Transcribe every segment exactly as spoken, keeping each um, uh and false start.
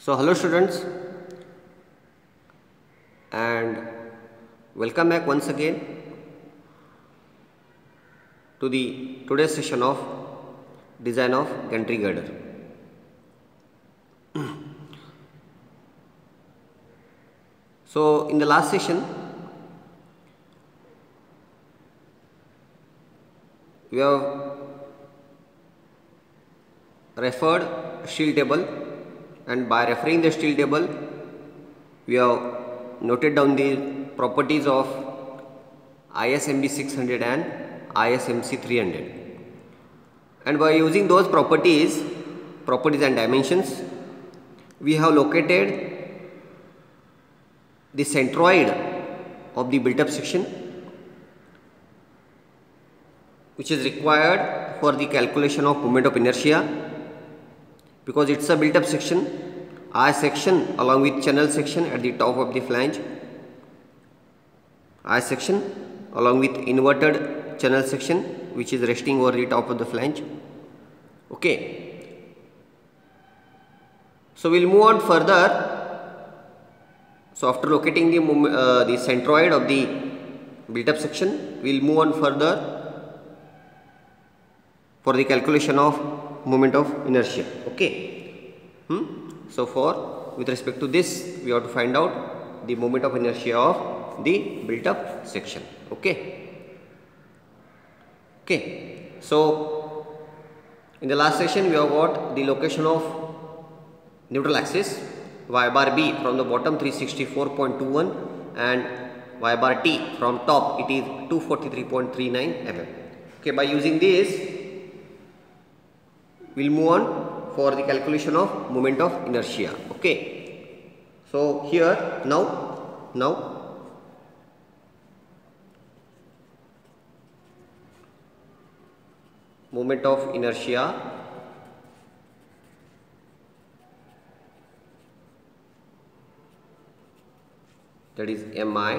So hello students, and welcome back once again to the today's session of design of gantry girder. So in the last session we have referred steel table, and by referring the steel table we have noted down the properties of I S M B six hundred and I S M C three hundred, and by using those properties properties and dimensions we have located the centroid of the built up section, which is required for the calculation of moment of inertia. Because it's a built up section, I section along with channel section at the top of the flange, I section along with inverted channel section which is resting over the top of the flange. Okay, so we'll move on further. So after locating the uh, the centroid of the built up section, we'll move on further for the calculation of moment of inertia. Okay, hmm? So for with respect to this we have to find out the moment of inertia of the built up section. Okay, okay. So in the last session we have got the location of neutral axis y bar b from the bottom three sixty-four point two one and y bar t from top it is two forty-three point three nine millimeters. Okay, by using this we will move on for the calculation of moment of inertia. Okay, so here now now moment of inertia that is mi.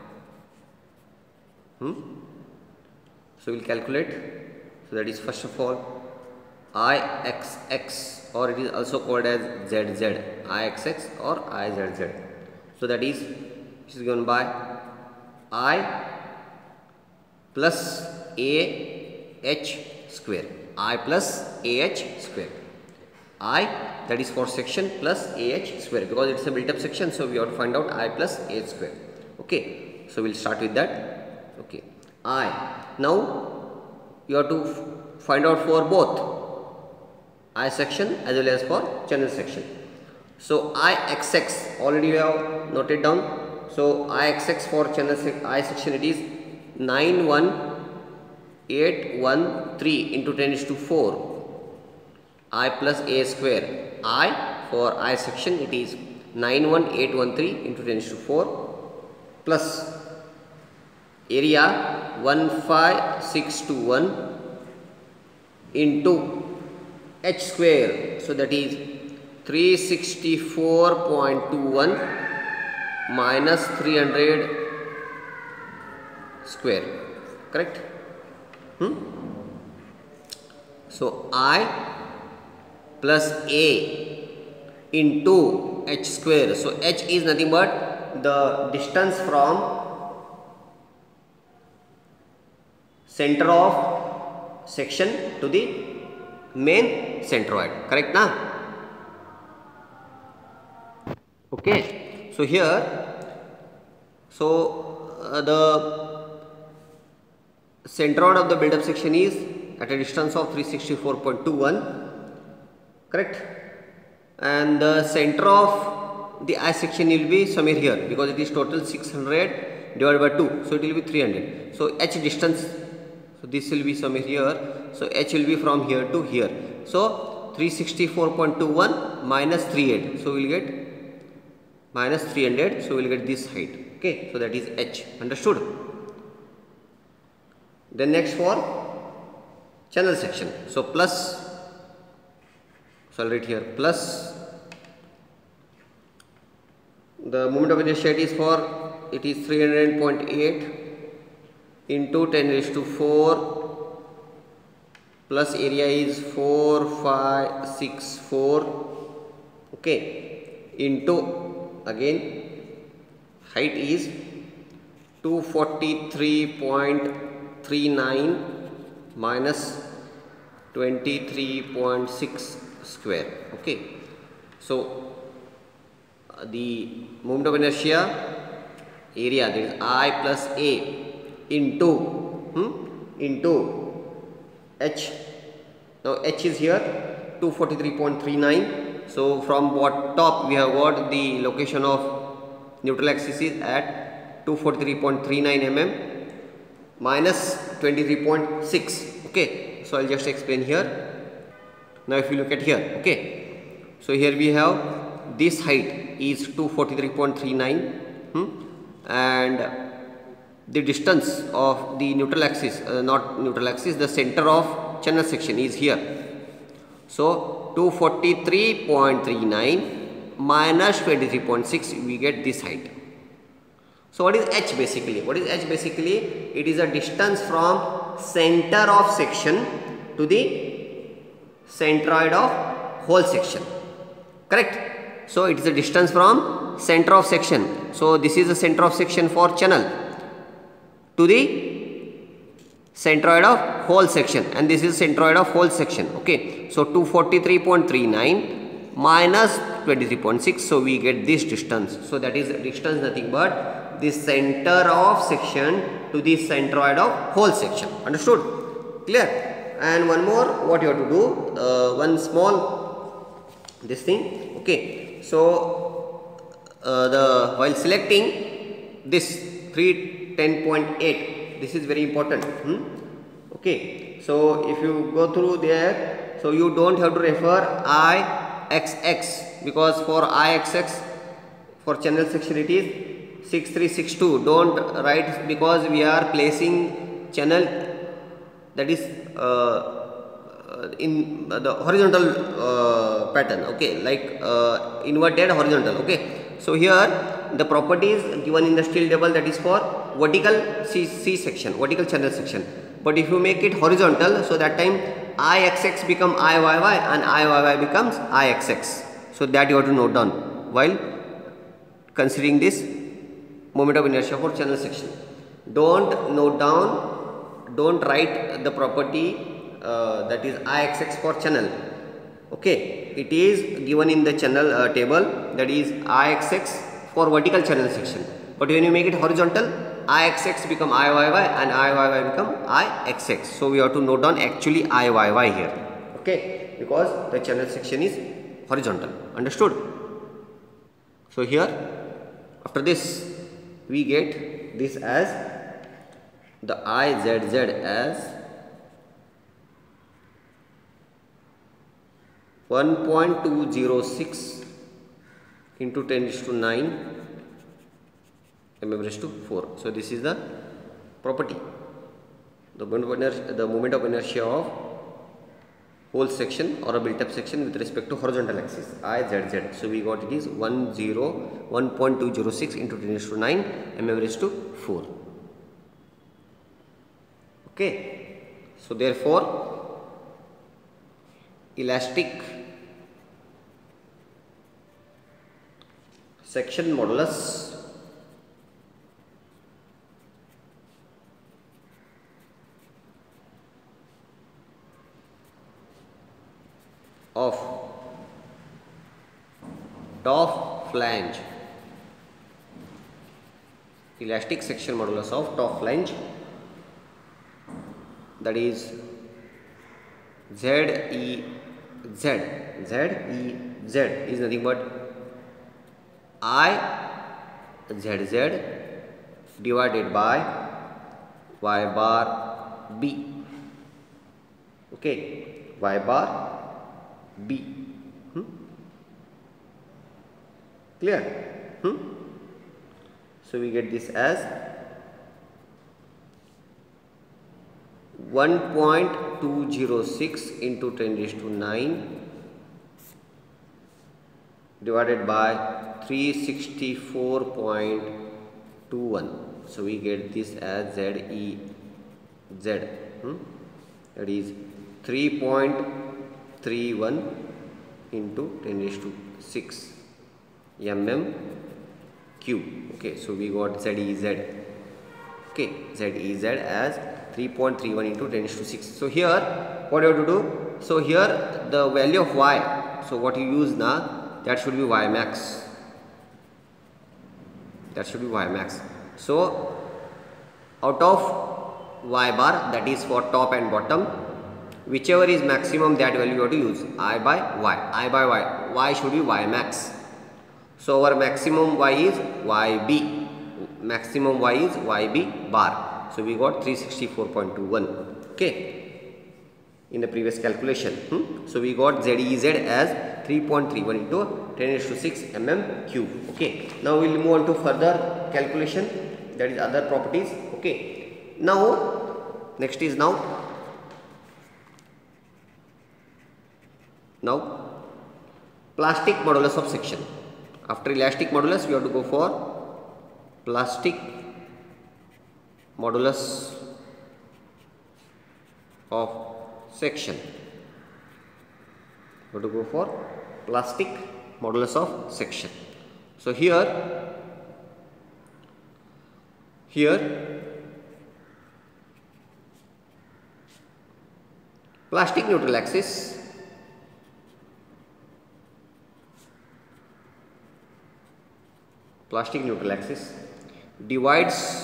Hmm? So we will calculate. So that is first of all I X X, or it is also called as Z Z, I X X or I Z Z. So that is which is given by I plus A H square, I plus A H square. I, that is for section, plus A H square, because it is a built up section, so we have to find out I plus A H square. Okay, so we will start with that. Okay, I. Now you have to find out for both I section as well as for channel section. So I X X already we have noted down. So I X X for channel sec I section it is nine one eight one three into ten is to four I plus A square. I for I section it is nine one eight one three into ten is to four plus area one five six two one into H square, so that is three sixty-four point two one minus three hundred square, correct? Hmm? So I plus A into H square, so H is nothing but the distance from center of section to the main centroid, correct na? Okay, so here so uh, the centroid of the build up section is at a distance of three sixty-four point two one, correct, and the center of the I section will be somewhere here because it is total six hundred divided by two, so it will be three hundred. So H distance, so this will be somewhere here. So H will be from here to here. So three sixty-four point two one minus three hundred. So we will get minus three hundred. So we will get this height. Okay. So that is H. Understood? Then next for channel section. So plus. So I'll write here plus. The moment of inertia is for it is three hundred point eight into ten raised to four. Plus area is four five six four. Okay, into again height is two forty-three point three nine minus twenty-three point six square. Okay, so uh, the moment of inertia area, that is I plus A into hmm, into H. Now H is here two forty-three point three nine. So from what top we have got the location of neutral axis is at two forty-three point three nine millimeters minus twenty-three point six. Okay, so I'll just explain here. Now if you look at here, okay, so here we have this height is two forty-three point three nine, hmm, and the distance of the neutral axis, uh, not neutral axis, the center of channel section is here. So two forty-three point three nine minus twenty-three point six, we get this height. So what is H basically? What is H basically? It is a distance from center of section to the centroid of whole section. Correct? So it is a distance from center of section. So this is the center of section for channel to the centroid of whole section, and this is centroid of whole section. Okay, so two forty-three point three nine minus twenty-three point six, so we get this distance. So that is distance nothing but the center of section to the centroid of whole section. Understood? Clear? And one more, what you have to do, uh, one small this thing. Okay, so uh, the while selecting this three ten point eight, this is very important. Hmm? Okay, so if you go through there, so you don't have to refer I X X, because for I X X for channel section it is six three six two. Don't write, because we are placing channel, that is uh, in the horizontal uh, pattern. Okay, like uh, inverted horizontal. Okay, so here the properties given in the steel table, that is for vertical C, C section, vertical channel section. But if you make it horizontal, so that time I X X become I Y Y and I Y Y becomes I X X. So that you have to note down while considering this moment of inertia for channel section. Don't note down, don't write the property uh, that is I X X for channel. Okay, it is given in the channel uh, table, that is I X X for vertical channel section. But when you make it horizontal, I X X become I Y Y and I Y Y become I X X. So we have to note down actually I Y Y here. Okay, because the channel section is horizontal. Understood? So here, after this, we get this as the I Z Z as one point two zero six into ten raised to nine mm raised to four. So this is the property, the moment of inertia, the moment of inertia of whole section or a built up section with respect to horizontal axis, I Z Z. So we got it is one point two zero six into ten raised to nine mm raised to four. Okay, so therefore elastic section modulus of top flange, elastic section modulus of top flange, that is Z E Z, Z E Z is nothing but I Z Z divided by Y bar B. Okay, Y bar B. Hmm? Clear? Hmm? So we get this as one point two zero six into ten raised to nine divided by three sixty-four point two one. So we get this as Z E Z. Hmm? That is three point three one into ten raised to six mm cube. Okay, so we got Z E Z. Okay, Z E Z as three point three one into ten to six. So here what you have to do? So here the value of y. So what you use now, that should be y max. That should be y max. So out of y bar, that is for top and bottom, whichever is maximum, that value you have to use. I by y. I by y. Y should be y max. So our maximum y is yb. Maximum y is yb bar. So we got three sixty-four point two one. Okay, in the previous calculation. Hmm? So we got Z E Z as three point three one into ten raised to six mm cube. Okay, now we will move on to further calculation, that is other properties. Okay, now next is now now plastic modulus of section. After elastic modulus, we have to go for plastic modulus of section. We have to go for plastic modulus of section. So here, here plastic neutral axis plastic neutral axis divides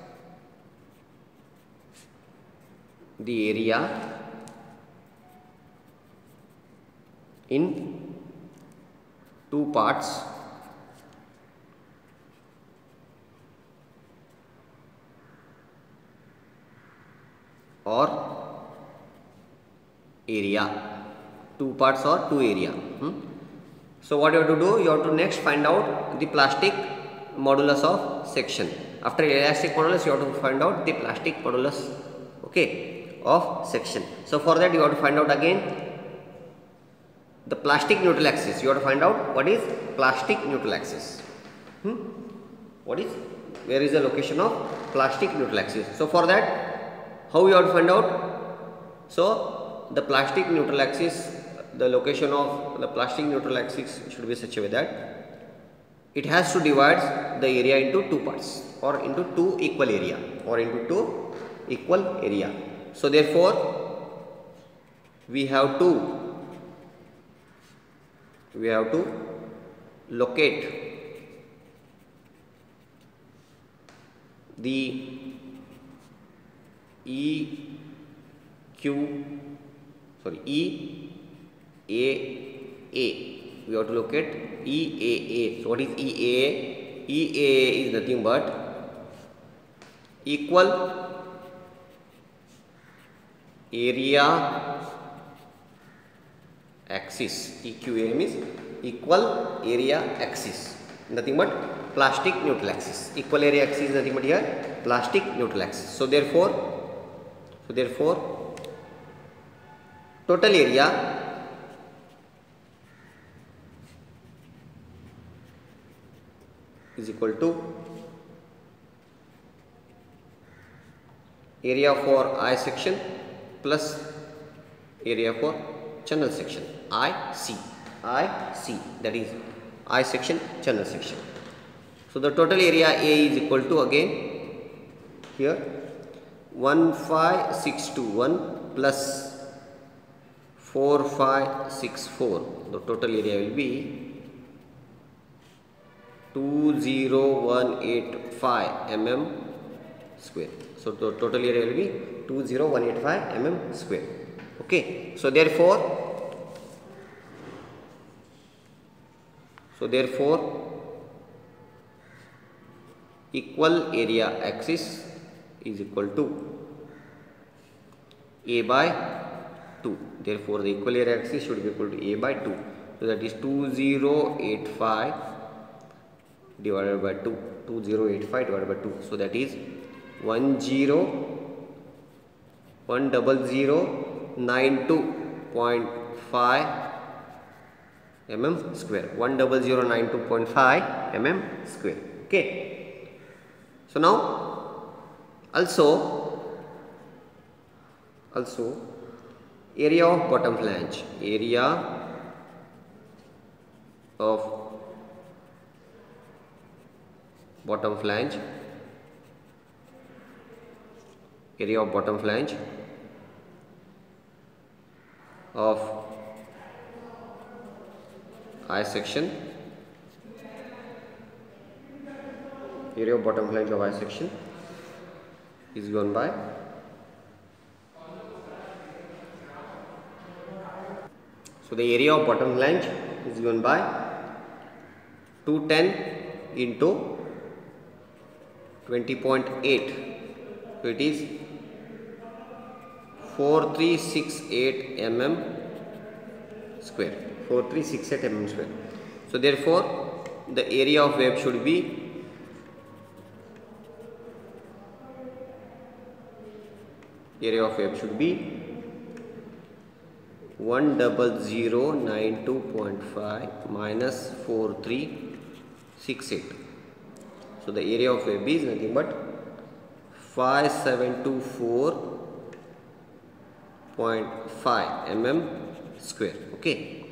the area in two parts or area, two parts or two area. Hmm? So what you have to do, you have to next find out the plastic modulus of section. After elastic modulus, you have to find out the plastic modulus, okay, of section. So for that you have to find out again the plastic neutral axis. You have to find out what is plastic neutral axis. Hmm? What is, where is the location of plastic neutral axis? So for that, how you have to find out? So the plastic neutral axis, the location of the plastic neutral axis should be such a way that it has to divide the area into two parts or into two equal area or into two equal area. So therefore we have to we have to locate the E Q sorry E A A. We have to locate E A A. So what is E A A? E A A is nothing but equal area axis. E Q A A means equal area axis, nothing but plastic neutral axis. Equal area axis is nothing but here plastic neutral axis. So therefore, so therefore total area is equal to area for I section plus area for channel section. I C. I C, that is I section, channel section. So the total area A is equal to again here one five six two one plus four five six four. The total area will be two zero one eight five mm square. So the total area will be two zero one eight five mm square. Okay. So therefore, so therefore equal area axis is equal to A by two. Therefore the equal area axis should be equal to A by two. So that is two zero eight five divided by two. two zero eight five divided by two. So that is one zero one double zero nine two point five mm square. one double zero nine two point five mm square. Okay. So now also also area of bottom flange. Area of bottom flange, area of bottom flange of I section, area of bottom flange of I section is given by so the area of bottom flange is given by two ten into twenty point eight, so it is four three six eight millimeters square, four three six eight millimeters square. So therefore the area of web should be area of web should be one double zero nine two point five minus four three six eight. So the area of web is nothing but five seven two four point five millimeters square. Okay.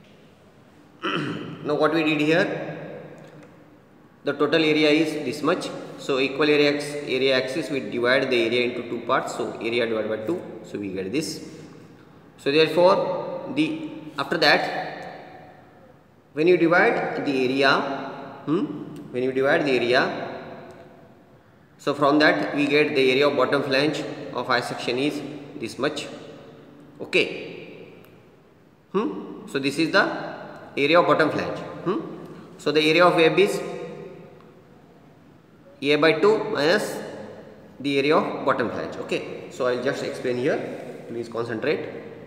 Now what we did here, the total area is this much. So equal area area axis, we divide the area into two parts. So area divided by two. So we get this. So therefore the after that, when you divide the area, hmm, when you divide the area, so from that we get the area of bottom flange of I section is this much. Okay. Hmm. So this is the area of bottom flange. Hmm. So the area of web is A by two minus the area of bottom flange. Okay. So I will just explain here. Please concentrate.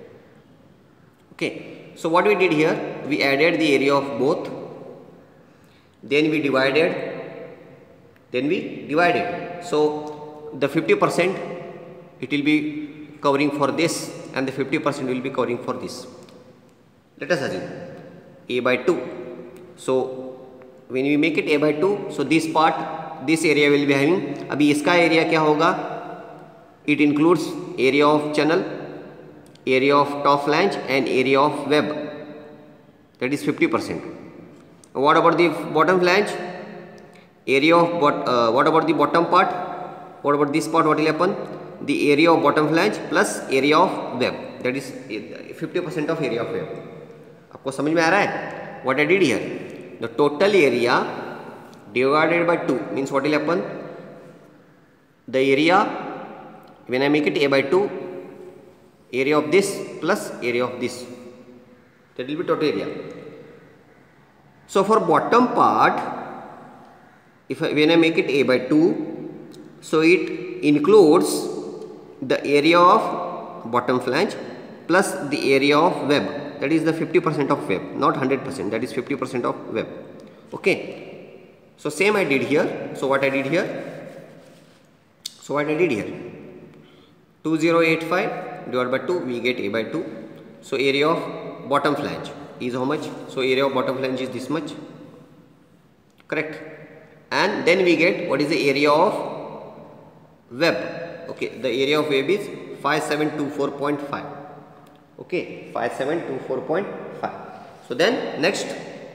Okay. So what we did here, we added the area of both. Then we divided. Then we divided. So the fifty percent it will be covering for this, and the fifty percent will be covering for this. Let us assume A by two. So when we make it A by two, so this part, this area will be having, अभी इसका area क्या होगा? It includes area of channel, area of top flange and area of web. That is fifty percent. What about the bottom flange? Area of bot, uh, what about the bottom part? What about this part? What will happen? The area of bottom flange plus area of web. That is fifty percent of area of web. आपको समझ में आ रहा है? What I did here? The total area divided by two means what will happen? The area, when I make it A by two, area of this plus area of this, that will be total area. So for bottom part, if I, when I make it A by two, so it includes the area of bottom flange plus the area of web. That is the fifty percent of web, not one hundred percent. That is fifty percent of web. Okay. So same I did here. So what I did here? So what I did here? two thousand eighty-five divided by two, we get A by two. So area of bottom flange is how much? So area of bottom flange is this much. Correct. And then we get what is the area of web. Okay. The area of web is five seven two four point five. Okay, five seven two four point five. So then next,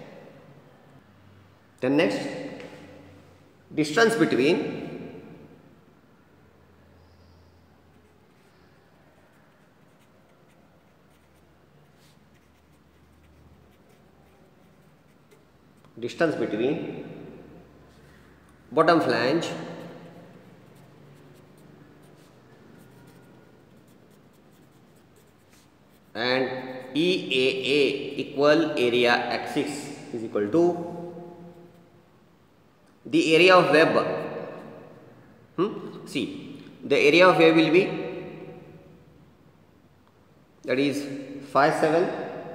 then next distance between distance between bottom flange and E A A equal area axis is equal to the area of web. Hmm? See, the area of web will be, that is five seven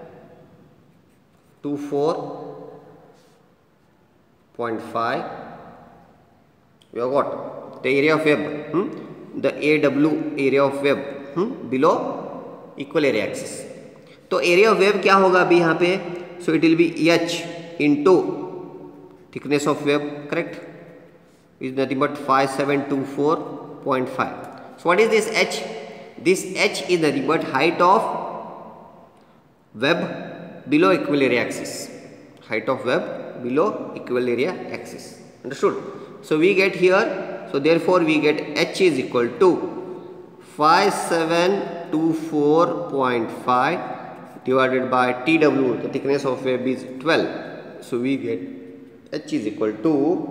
two four point five. We have got the area of web, hmm? the A W area of web, hmm? below equal area axis. तो area of web क्या होगा अभी यहाँ पे? So it will be H into thickness of web. Correct. Is nothing but five seven two four point five. So what is this H? This H is nothing but height of web below equal area axis. Height of web below equal area axis. Understood? So we get here, so therefore we get H is equal to five seven two four point five divided by T W, the thickness of web is twelve. So we get H is equal to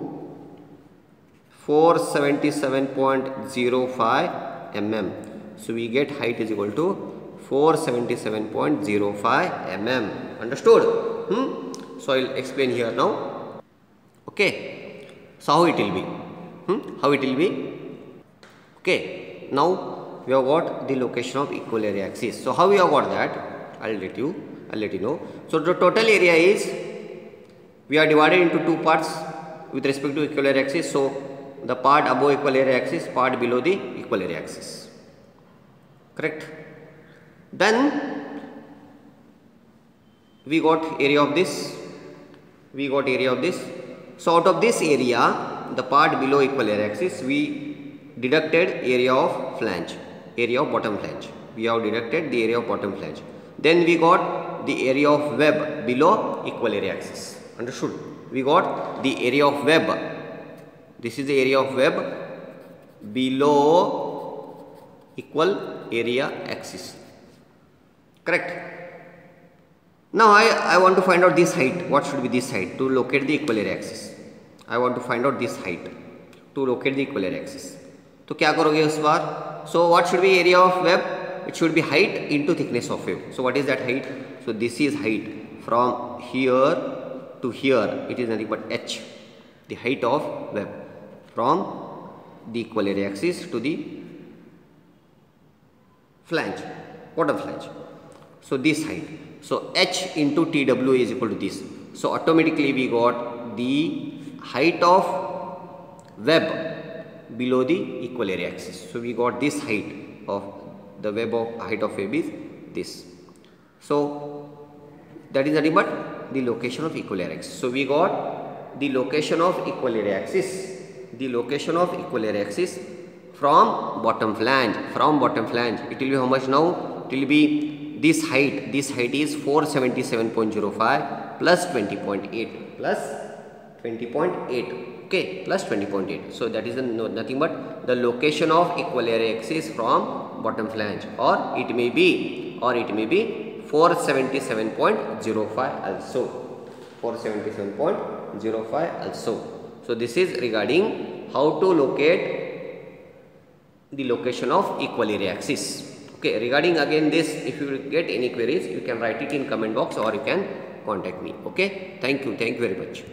four seventy-seven point zero five millimeters. So we get height is equal to four seventy-seven point zero five millimeters. Understood? Hmm? So I will explain here now. Okay. So how it will be? Hmm? How it will be? Okay. Now we have got the location of equal area axis. So how we have got that? I'll let you. I'll let you know. So the total area is, we are divided into two parts with respect to equal area axis. So the part above equal area axis, part below the equal area axis. Correct? Then we got area of this. We got area of this. So out of this area, the part below equal area axis, we deducted area of flange, area of bottom flange. We have deducted the area of bottom flange. Then we got the area of web below equal area axis. Understood? We got the area of web. This is the area of web below equal area axis. Correct? Now I, I want to find out this height. What should be this height to locate the equal area axis? I want to find out this height to locate the equal area axis. तो क्या करोगे उस बार? So what should be area of web? It should be height into thickness of web. So what is that height? So this is height from here to here. It is nothing but h, the height of web from the equal area axis to the flange, bottom flange. So this height. So h into T W is equal to this. So automatically we got the height of web below the equal area axis. So we got this height of the web of height of web is this. So that is nothing but the location of equal area axis. So we got the location of equal area axis. The location of equal area axis from bottom flange. From bottom flange. It will be how much now? It will be this height. This height is four seventy-seven point zero five plus twenty point eight plus twenty point eight. Okay, plus twenty point eight. So that is a, no, nothing but the location of equal area axis from bottom flange, or it may be, or it may be four seventy-seven point zero five also. four seventy-seven point zero five also. So this is regarding how to locate the location of equal area axis. Okay, regarding again this, if you get any queries, you can write it in comment box or you can contact me. Okay, thank you, thank you very much.